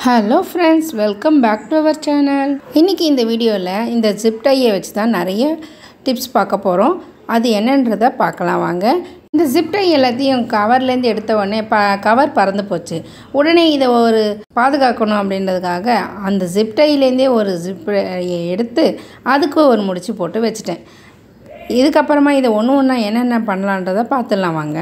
Hello friends, welcome back to our channel. இன்னைக்கு இந்த வீடியோல இந்த zip tie வச்சு தான் நிறைய டிப்ஸ் பார்க்க போறோம். அது என்னன்றதை பார்க்கலாம் வாங்க. இந்த zip tie எல்லாத்தையும் கவர்ல இருந்து எடுத்த உடனே கவர் பறந்து போச்சு. உடனே இத ஒரு பாதுகாக்கணும் அப்படின்றதுக்காக அந்த zip tie-ல இருந்தே ஒரு zip எடுத்து அதுக்கு ஒரு முடிச்சு போட்டு வச்சிட்டேன். இதுக்கு அப்புறமா இத ஒவ்வொண்ணா என்னென்ன பண்ணலாம்ன்றதை பார்த்துடலாம் வாங்க.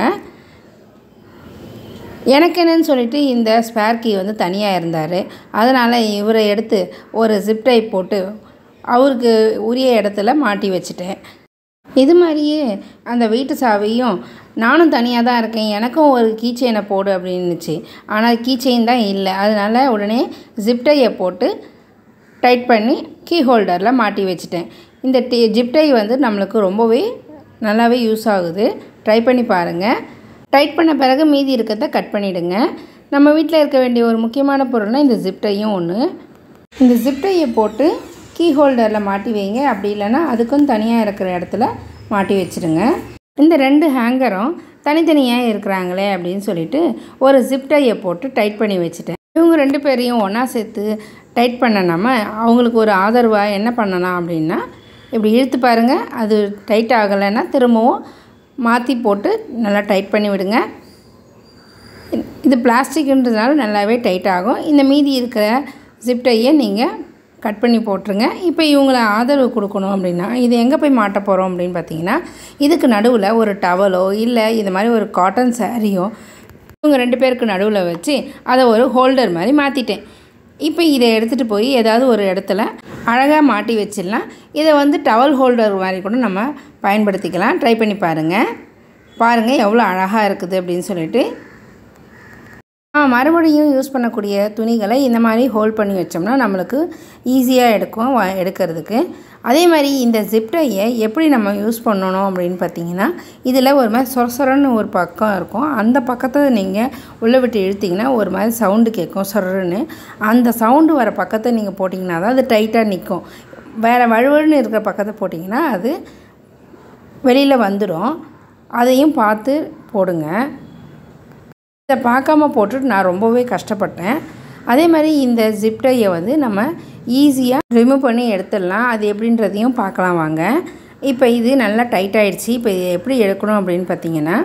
எனக்கு என்னன்னு சொல்லிட்டு இந்த ஸ்பேர் கீ வந்து தனியாக இருந்தார். அதனால் இவரை எடுத்து ஒரு ஜிப் டை போட்டு அவருக்கு உரிய இடத்துல மாட்டி வச்சுட்டேன். இது மாதிரியே அந்த வீட்டு சாவியும் நானும் தனியாக தான் இருக்கேன், எனக்கும் ஒரு கீ செயினை போடு அப்படின்னுச்சு. ஆனால் கீ செயின் தான் இல்லை. அதனால் உடனே ஜிப் டையை போட்டு டைட் பண்ணி கீ ஹோல்டரில் மாட்டி வச்சுட்டேன். இந்த ஜிப் டை வந்து நம்மளுக்கு ரொம்பவே நல்லாவே யூஸ் ஆகுது. ட்ரை பண்ணி பாருங்கள். டைட் பண்ண பிறகு மீதி இருக்கிறத கட் பண்ணிவிடுங்க. நம்ம வீட்டில் இருக்க வேண்டிய ஒரு முக்கியமான பொருள்னால் இந்த ஜிப் டையும் ஒன்று. இந்த ஜிப் டையை போட்டு கீ ஹோல்டரில் மாட்டி வைங்க. அப்படி இல்லைன்னா அதுக்கும் தனியாக இருக்கிற இடத்துல மாட்டி வச்சுடுங்க. இந்த ரெண்டு ஹேங்கரும் தனித்தனியாக இருக்கிறாங்களே அப்படின்னு சொல்லிட்டு ஒரு ஜிப் டையை போட்டு டைட் பண்ணி வச்சுட்டேன். இவங்க ரெண்டு பேரையும் ஒன்றா சேர்த்து டைட் பண்ணனாம அவங்களுக்கு ஒரு ஆதரவாக என்ன பண்ணலாம் அப்படின்னா, இப்படி இழுத்து பாருங்கள். அது டைட் ஆகலைன்னா திரும்பவும் மாற்றி போட்டு நல்லா டைட் பண்ணி விடுங்க. இது பிளாஸ்டிக்ன்றதுனால நல்லாவே டைட் ஆகும். இந்த மீதி இருக்கிற ஜிப் டையை நீங்கள் கட் பண்ணி போட்டுருங்க. இப்போ இவங்களை ஆதரவு கொடுக்கணும் அப்படின்னா இது எங்கே போய் மாட்ட போகிறோம் அப்படின்னு பார்த்தீங்கன்னா, இதுக்கு நடுவில் ஒரு டவலோ இல்லை இது மாதிரி ஒரு காட்டன் சாரியோ இவங்க ரெண்டு பேருக்கு நடுவில் வச்சு அதை ஒரு ஹோல்டர் மாதிரி மாற்றிட்டேன். இப்போ இதை எடுத்துகிட்டு போய் ஏதாவது ஒரு இடத்துல அழகாக மாட்டி வச்சிடலாம். இதை வந்து டவல் ஹோல்டர் மாதிரி கூட நம்ம பயன்படுத்திக்கலாம். ட்ரை பண்ணி பாருங்கள் எவ்வளோ அழகாக இருக்குது அப்படின்னு சொல்லிட்டு. மறுபடியும் யூஸ் பண்ணக்கூடிய துணிகளை இந்த மாதிரி ஹோல்ட் பண்ணி வச்சோம்னா நம்மளுக்கு ஈஸியாக எடுக்கிறதுக்கு. அதே மாதிரி இந்த ஜிப் டையை எப்படி நம்ம யூஸ் பண்ணணும் அப்படின்னு பார்த்தீங்கன்னா, இதில் ஒரு மாதிரி சொரன்னு ஒரு பக்கம் இருக்கும். அந்த பக்கத்தை நீங்கள் உள்ளே விட்டு இழுத்திங்கன்னா ஒரு மாதிரி சவுண்டு கேட்கும், சொரன்னு. அந்த சவுண்டு வர பக்கத்தை நீங்கள் போட்டிங்கன்னா தான் அது டைட்டாக நிற்கும். வேறு வழுவழுன்னு இருக்கிற பக்கத்தை போட்டிங்கன்னா அது வெளியில் வந்துடும். அதையும் பார்த்து போடுங்க. இதை பார்க்காம போட்டுட்டு நான் ரொம்பவே கஷ்டப்பட்டேன். அதே மாதிரி இந்த ஜிப் டையை வந்து நம்ம ஈஸியாக ரிமூவ் பண்ணி எடுத்துடலாம். அது எப்படின்றதையும் பார்க்கலாம் வாங்க. இப்போ இது நல்லா டைட் ஆகிடுச்சு. இப்போ இதை எப்படி எடுக்கணும் அப்படின்னு பார்த்தீங்கன்னா,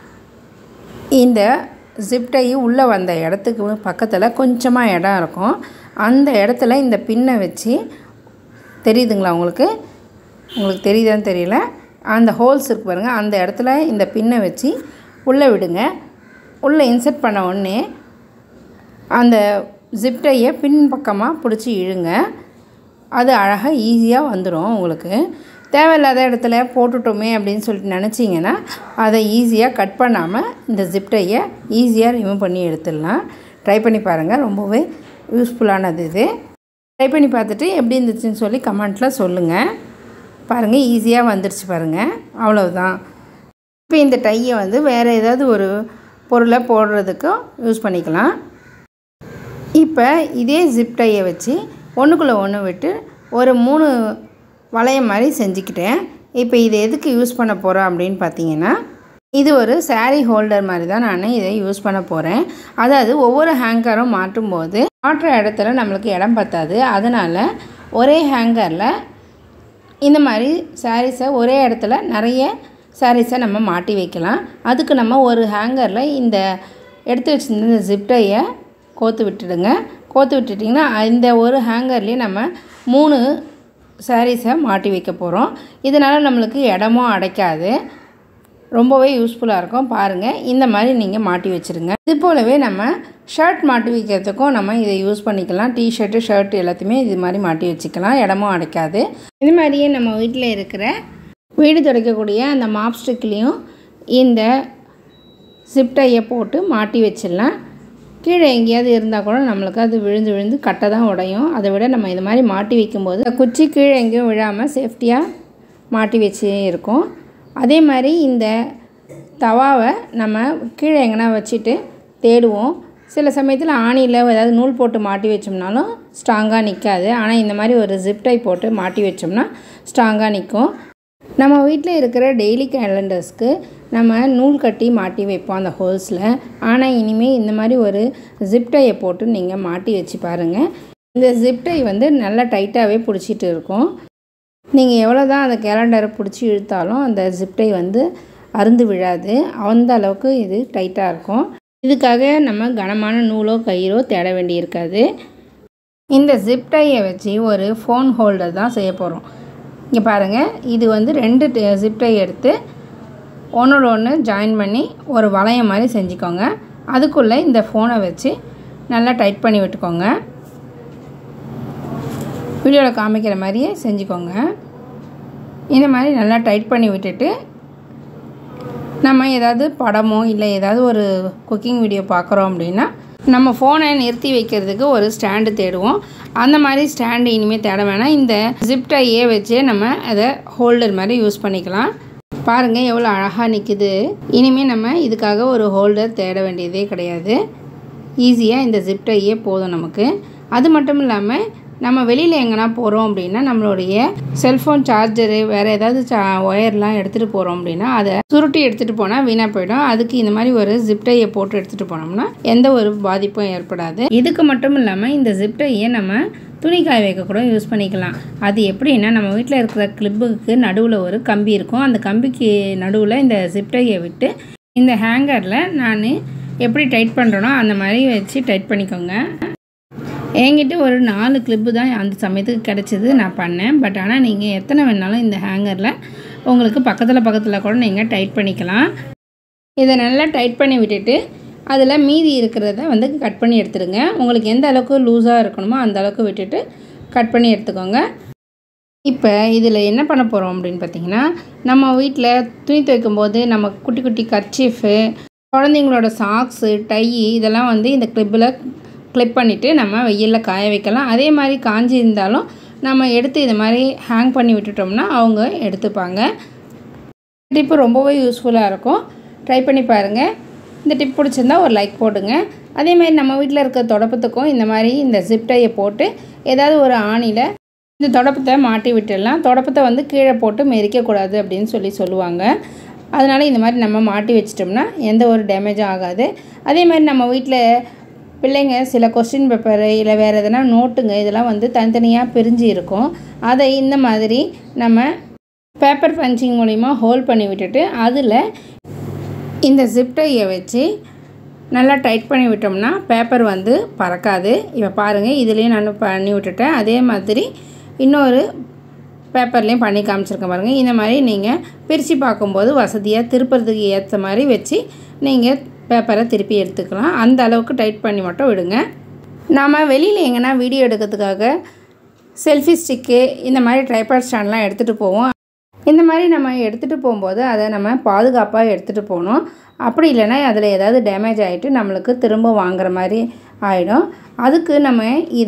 இந்த ஜிப் டை உள்ளே வந்த இடத்துக்கு பக்கத்தில் கொஞ்சமாக இடம் இருக்கும். அந்த இடத்துல இந்த பின்னை வச்சு, தெரியுதுங்களா உங்களுக்கு தெரியுதான்னு தெரியல, அந்த ஹோல்ஸ் இருக்கு பாருங்கள், அந்த இடத்துல இந்த பின்னை வச்சு உள்ளே விடுங்க. உள்ளே இன்சர்ட் பண்ண உடனே அந்த ஜிப் டையை பின்பக்கமாக பிடிச்சி இழுங்க. அது அழகாக ஈஸியாக வந்துடும். உங்களுக்கு தேவையில்லாத இடத்துல போட்டுட்டோமே அப்படின்னு சொல்லிட்டு நினச்சிங்கன்னா அதை ஈஸியாக கட் பண்ணாமல் இந்த ஜிப் டையை ஈஸியாக ரிமூவ் பண்ணி எடுத்துடலாம். ட்ரை பண்ணி பாருங்கள். ரொம்பவே யூஸ்ஃபுல்லானது இது. ட்ரை பண்ணி பார்த்துட்டு எப்படி இருந்துச்சுன்னு சொல்லி கமெண்ட்டில் சொல்லுங்கள். பாருங்கள் ஈஸியாக வந்துடுச்சு பாருங்கள். அவ்வளவுதான். இப்போ இந்த டையை வந்து வேறு ஏதாவது ஒரு பொருளை போடுறதுக்கும் யூஸ் பண்ணிக்கலாம். இப்போ இதே ஜிப் டையை வச்சு ஒன்றுக்குள்ளே ஒன்று விட்டு ஒரு 3 வளையம் மாதிரி செஞ்சுக்கிட்டேன். இப்போ இது எதுக்கு யூஸ் பண்ண போகிறோம் அப்படின்னு பார்த்தீங்கன்னா, இது ஒரு சாரீ ஹோல்டர் மாதிரி தான் நான் இதை யூஸ் பண்ண போகிறேன். அதாவது ஒவ்வொரு ஹேங்கரும் மாட்டும்போது மாட்டுற இடத்துல நம்மளுக்கு இடம் பத்தாது. அதனால் ஒரே ஹேங்கரில் இந்த மாதிரி சாரீஸை ஒரே இடத்துல நிறைய சாரீஸை நம்ம மாட்டி வைக்கலாம். அதுக்கு நம்ம ஒரு ஹேங்கரில் இந்த எடுத்து வச்சுருந்த ஜிப் டையை கோத்து விட்டுடுங்க. கோத்து விட்டுட்டிங்கன்னா இந்த ஒரு ஹேங்கர்லேயே நம்ம 3 சாரீஸை மாட்டி வைக்க போகிறோம். இதனால் நம்மளுக்கு இடமும் அடைக்காது. ரொம்பவே யூஸ்ஃபுல்லாக இருக்கும். பாருங்கள், இந்த மாதிரி நீங்கள் மாட்டி வச்சுருங்க. இது போலவே நம்ம ஷர்ட் மாட்டி வைக்கிறதுக்கும் நம்ம இதை யூஸ் பண்ணிக்கலாம். டிஷர்ட்டு, ஷர்ட் எல்லாத்தையுமே இது மாதிரி மாட்டி வச்சுக்கலாம். இடமும் அடைக்காது. இது மாதிரியே நம்ம வீட்டில் இருக்கிற வீடு துடைக்கக்கூடிய அந்த மாப் ஸ்டிக்லேயும் இந்த ஜிப் டையை போட்டு மாட்டி வச்சிடலாம். கீழே எங்கேயாவது இருந்தால் கூட நம்மளுக்கு அது விழுந்து கட்டை தான் உடையும். அதை விட நம்ம இது மாதிரி மாட்டி வைக்கும்போது குச்சி கீழே எங்கேயும் விழாமல் சேஃப்டியாக மாட்டி வச்சு இருக்கும். அதே மாதிரி இந்த தவாவை நம்ம கீழே எங்கன்னா வச்சுட்டு தேடுவோம். சில சமயத்தில் ஆணியில் ஏதாவது நூல் போட்டு மாட்டி வச்சோம்னாலும் ஸ்ட்ராங்காக நிற்காது. ஆனால் இந்த மாதிரி ஒரு ஜிப் டை போட்டு மாட்டி வச்சோம்னா ஸ்ட்ராங்காக நிற்கும். நம்ம வீட்டில் இருக்கிற டெய்லி கேலண்டர்ஸ்க்கு நம்ம நூல் கட்டி மாட்டி வைப்போம் அந்த ஹோல்ஸில். ஆனால் இனிமேல் இந்த மாதிரி ஒரு ஜிப் டையை போட்டு நீங்கள் மாட்டி வச்சு பாருங்கள். இந்த ஜிப் டை வந்து நல்லா டைட்டாகவே பிடிச்சிட்டு இருக்கும். நீங்கள் எவ்வளோ தான் அந்த கேலண்டரை பிடிச்சி இழுத்தாலும் அந்த ஜிப் டை வந்து அறுந்து விழாது. அந்த அளவுக்கு இது டைட்டாக இருக்கும். இதுக்காக நம்ம கனமான நூலோ கயிறோ தேட வேண்டியிருக்காது. இந்த ஜிப் டையை வச்சு ஒரு ஃபோன் ஹோல்டர் தான் செய்ய போகிறோம். இங்கே பாருங்கள், இது வந்து 2 ஜிப் டை எடுத்து ஒன்றோட ஒன்று ஜாயின் பண்ணி ஒரு வளையம் மாதிரி செஞ்சுக்கோங்க. அதுக்குள்ளே இந்த ஃபோனை வச்சு நல்லா டைட் பண்ணி விட்டுக்கோங்க. வீடியோவில் காமிக்கிற மாதிரியே செஞ்சுக்கோங்க. இந்த மாதிரி நல்லா டைட் பண்ணி விட்டுட்டு நம்ம ஏதாவது படமோ இல்லை ஏதாவது ஒரு குக்கிங் வீடியோ பார்க்குறோம் அப்படின்னா நம்ம ஃபோனை நிறுத்தி வைக்கிறதுக்கு ஒரு ஸ்டாண்டு தேடுவோம். அந்த மாதிரி ஸ்டாண்டு இனிமேல் தேட வேணாம். இந்த ஜிப் டையே வச்சு நம்ம அதை ஹோல்டர் மாதிரி யூஸ் பண்ணிக்கலாம். பாருங்கள் எவ்வளோ அழகாக நிற்குது. இனிமேல் நம்ம இதுக்காக ஒரு ஹோல்டர் தேட வேண்டியதே கிடையாது. ஈஸியாக இந்த ஜிப் டையே போதும் நமக்கு. அது மட்டும் இல்லாமல் நம்ம வெளியில் எங்கன்னா போகிறோம் அப்படின்னா நம்மளுடைய செல்ஃபோன் சார்ஜரு வேறு ஏதாவது ஒயர்லாம் எடுத்துகிட்டு போகிறோம் அப்படின்னா அதை சுருட்டி எடுத்துகிட்டு போனால் வீணாக போயிடும். அதுக்கு இந்த மாதிரி ஒரு ஜிப் டையை போட்டு எடுத்துகிட்டு போனோம்னா எந்த ஒரு பாதிப்பும் ஏற்படாது. இதுக்கு மட்டும் இல்லாமல் இந்த ஜிப் டையை நம்ம துணி காய வைக்க கூட யூஸ் பண்ணிக்கலாம். அது எப்படின்னா நம்ம வீட்டில் இருக்கிற கிளிப்புக்கு நடுவில் ஒரு கம்பி இருக்கும். அந்த கம்பிக்கு நடுவில் இந்த ஜிப் டையை விட்டு இந்த ஹேங்கரில் நான் எப்படி டைட் பண்ணுறேனோ அந்த மாதிரி வச்சு டைட் பண்ணிக்கோங்க. என்கிட்ட ஒரு 4 கிளிப்பு தான் அந்த சமயத்துக்கு கிடச்சிது, நான் பண்ணேன். பட் ஆனால் நீங்கள் எத்தனை வேணாலும் இந்த ஹேங்கரில் உங்களுக்கு பக்கத்தில் கூட நீங்கள் டைட் பண்ணிக்கலாம். இதை நல்லா டைட் பண்ணி விட்டுட்டு அதில் மீதி இருக்கிறத வந்து கட் பண்ணி எடுத்துடுங்க. உங்களுக்கு எந்த அளவுக்கு லூஸாக இருக்கணுமோ அந்த அளவுக்கு விட்டுட்டு கட் பண்ணி எடுத்துக்கோங்க. இப்போ இதில் என்ன பண்ண போகிறோம் அப்படின்னு பார்த்தீங்கன்னா, நம்ம வீட்டில் துணி துவைக்கும் போது நம்ம குட்டி குட்டி கர்ச்சீஃபு, குழந்தைங்களோட சாக்ஸு, டை இதெல்லாம் வந்து இந்த கிளிப் பண்ணிவிட்டு நம்ம வெயிலில் காய வைக்கலாம். அதே மாதிரி காஞ்சி இருந்தாலும் நம்ம எடுத்து இது மாதிரி ஹேங் பண்ணி விட்டுட்டோம்னா அவங்க எடுத்துப்பாங்க. டிப்பு ரொம்பவே யூஸ்ஃபுல்லாக இருக்கும். ட்ரை பண்ணி பாருங்கள். இந்த டிப் பிடிச்சிருந்தா ஒரு லைக் போடுங்க. அதே மாதிரி நம்ம வீட்டில் இருக்க தொடப்பத்துக்கும் இந்த மாதிரி இந்த ஜிப் டையை போட்டு ஏதாவது ஒரு ஆணியில் இந்த தொடப்பத்தை மாட்டி விட்டுடலாம். தொடப்பத்தை வந்து கீழே போட்டு மெரிக்கக்கூடாது அப்படின்னு சொல்லுவாங்க. அதனால் இந்த மாதிரி நம்ம மாட்டி வச்சிட்டோம்னா எந்த ஒரு டேமேஜும் ஆகாது. அதே மாதிரி நம்ம வீட்டில் பிள்ளைங்க சில கொஸ்டின் பேப்பரு இல்லை வேறு எதனா நோட்டுங்க இதெல்லாம் வந்து தனித்தனியாக பிரிஞ்சு இருக்கும். அதை இந்த மாதிரி நம்ம பேப்பர் பஞ்சிங் மூலிமா ஹோல்ட் பண்ணி விட்டுட்டு அதில் இந்த ஜிப் டையை வச்சு நல்லா டைட் பண்ணி விட்டோம்னா பேப்பர் வந்து பறக்காது. இப்போ பாருங்கள், இதுலேயும் நான் பண்ணி விட்டுட்டேன். அதே மாதிரி இன்னொரு பேப்பர்லேயும் பண்ணி காமிச்சிருக்கேன் பாருங்கள். இந்த மாதிரி நீங்கள் பிரித்து பார்க்கும்போது வசதியாக திருப்புறதுக்கு ஏற்ற மாதிரி வச்சு நீங்கள் பேப்பரை திருப்பி எடுத்துக்கலாம். அந்த அளவுக்கு டைட் பண்ணி மட்டும் விடுங்க. நாம் வெளியில் எங்கன்னா வீடியோ எடுக்கிறதுக்காக செல்ஃபி ஸ்டிக்கு இந்த மாதிரி ட்ரைபாட் ஸ்டாண்ட்லாம் எடுத்துகிட்டு போவோம். இந்த மாதிரி நம்ம எடுத்துகிட்டு போகும்போது அதை நம்ம பாதுகாப்பாக எடுத்துகிட்டு போகணும். அப்படி இல்லைன்னா அதில் ஏதாவது டேமேஜ் ஆகிட்டு நம்மளுக்கு திரும்ப வாங்குற மாதிரி ஆகிடும். அதுக்கு நம்ம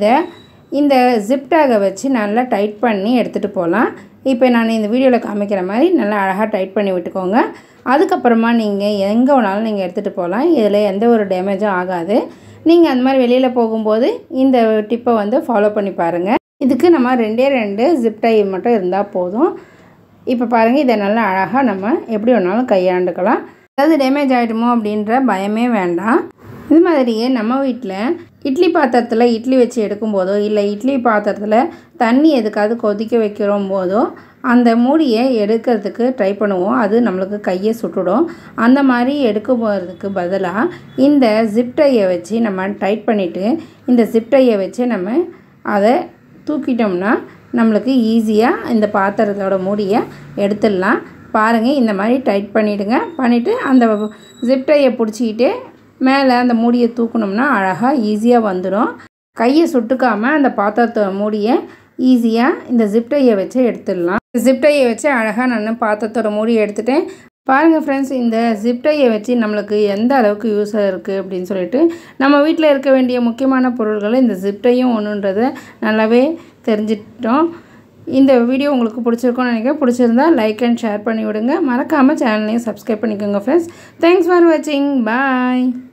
இந்த ஜிப் டேகை வச்சு நல்லா டைட் பண்ணி எடுத்துகிட்டு போகலாம். இப்போ நான் இந்த வீடியோவில் காமிக்கிற மாதிரி நல்லா அழகாக டைட் பண்ணி விட்டுக்கோங்க. அதுக்கப்புறமா நீங்கள் எங்கே வேணாலும் நீங்கள் எடுத்துகிட்டு போகலாம். இதில் எந்த ஒரு டேமேஜும் ஆகாது. நீங்கள் அந்த மாதிரி வெளியில் போகும்போது இந்த டிப்பை வந்து ஃபாலோ பண்ணி பாருங்கள். இதுக்கு நம்ம 2 ஜிப் டை மட்டும் இருந்தால் போதும். இப்போ பாருங்கள், இதை நல்லா அழகாக நம்ம எப்படி வேணாலும் கையாண்டுக்கலாம். அதாவது டேமேஜ் ஆகிடுமோ அப்படின்ற பயமே வேண்டாம். இது மாதிரியே நம்ம வீட்டில் இட்லி பாத்திரத்தில் இட்லி வச்சு எடுக்கும்போதோ இல்லை இட்லி பாத்திரத்தில் தண்ணி எதுக்காவது கொதிக்க வைக்கிறோம் போதோ அந்த மூடியை எடுக்கிறதுக்கு ட்ரை பண்ணுவோம். அது நம்மளுக்கு கையை சுட்டுடும். அந்த மாதிரி எடுக்க போகிறதுக்கு பதிலாக இந்த ஜிப் டையை வச்சு நம்ம டைட் பண்ணிவிட்டு இந்த ஜிப் டையை வச்சு நம்ம அதை தூக்கிட்டோம்னா நம்மளுக்கு ஈஸியாக இந்த பாத்திரத்தோட மூடியை எடுத்துடலாம். பாருங்கள், இந்த மாதிரி டைட் பண்ணிவிடுங்க. பண்ணிவிட்டு அந்த ஜிப் டையை பிடிச்சிக்கிட்டு மேலே அந்த மூடியை தூக்கணும்னா அழகாக ஈஸியாக வந்துடும். கையை சுட்டுக்காமல் அந்த பாத்திரத்தோட மூடியை ஈஸியாக இந்த ஜிப் டையை வச்சு எடுத்துடலாம். ஜிப் டையை வச்சு அழகாக நான் பாத்திரத்தோட மூடியை எடுத்துட்டேன். பாருங்கள் ஃப்ரெண்ட்ஸ், இந்த ஜிப் டையை வச்சு நம்மளுக்கு எந்த அளவுக்கு யூஸாக இருக்குது அப்படின்னு சொல்லிட்டு நம்ம வீட்டில் இருக்க வேண்டிய முக்கியமான பொருள்களை இந்த ஜிப் டையும் ஒன்றுன்றதை நல்லாவே தெரிஞ்சிட்டோம். இந்த வீடியோ உங்களுக்கு பிடிச்சிருக்கும்னு நினைக்கிறேன். பிடிச்சிருந்தா லைக் அண்ட் ஷேர் பண்ணி விடுங்க. மறக்காமல் சேனலையும் சப்ஸ்கிரைப் பண்ணிக்கோங்க ஃப்ரெண்ட்ஸ். தேங்க்ஸ் ஃபார் வாட்சிங். பாய்.